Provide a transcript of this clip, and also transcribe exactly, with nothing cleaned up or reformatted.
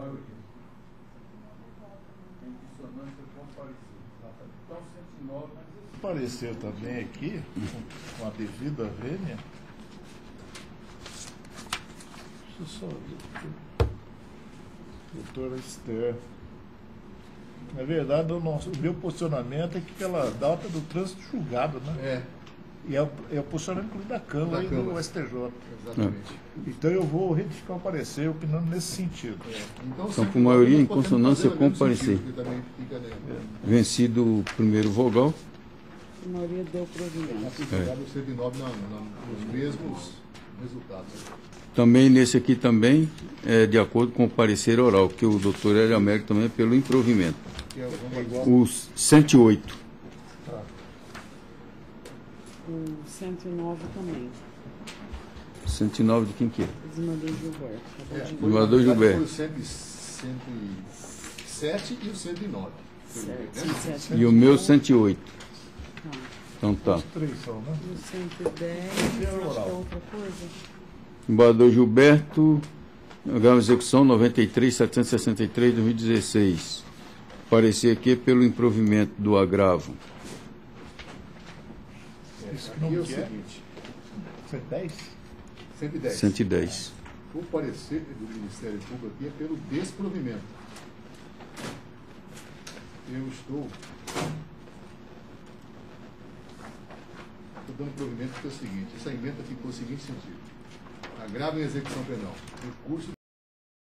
maioria. Em consonância com parecer. Então, cento e nove, mas esse... Parecer também aqui, com a devida vênia. Deixa eu só ver. Doutora Esther. Na verdade, o, nosso, o meu posicionamento é que pela data do trânsito julgado, né? É. E é o, é o posicionamento da Câmara Da e Câmara. do S T J. Exatamente. Então eu vou retificar o parecer, opinando nesse sentido. É. Então, Então, por maioria, em consonância com o parecer. É. Vencido o primeiro vogal. A maioria deu provimento. Aplicado o cento e nove na, na, nos mesmos resultados. Também nesse aqui também, é de acordo com o parecer oral, que o doutor Hélio Américo também é pelo improvimento. Que é, vamos... O cento e oito. O cento e nove também. cento e nove de quem que é? Desembargador Gilberto. É, Acabou de- foi, Desembargador na verdade, Gilberto. foi o cento e sete e o cento e nove. Certo, Né? cento e sete. E o meu cento e oito. Tá. Então tá. Os três são, né? E o cento e dez, acho que é outra coisa. Embaixador Gilberto, grave execução noventa e três, setecentos e sessenta e três, dois mil e dezesseis. Parecer aqui pelo improvimento do agravo. Isso que Aqui é não o quer. seguinte, cento e dez? cento e dez. cento e dez. O parecer do Ministério Público aqui é pelo desprovimento. Eu estou, estou dando provimento porque é o seguinte, essa emenda ficou no seguinte sentido. Agravo em execução penal. Recurso